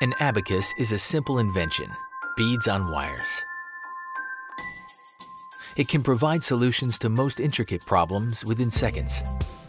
An abacus is a simple invention, beads on wires. It can provide solutions to most intricate problems within seconds.